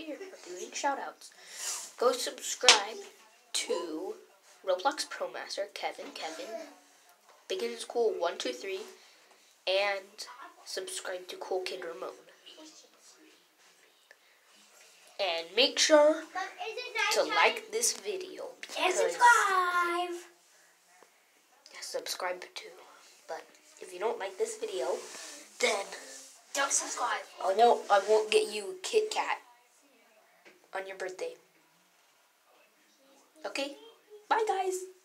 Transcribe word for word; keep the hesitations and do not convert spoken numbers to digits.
we are doing shoutouts. Go subscribe to Roblox Pro Master, Kevin, Kevin, Big and Cool one two three, and subscribe to Cool Kid Ramon. And make sure to like this video. And subscribe! Subscribe too. But if you don't like this video, then Don't subscribe. I won't, I won't get you a Kit Kat on your birthday. Okay? Bye, guys.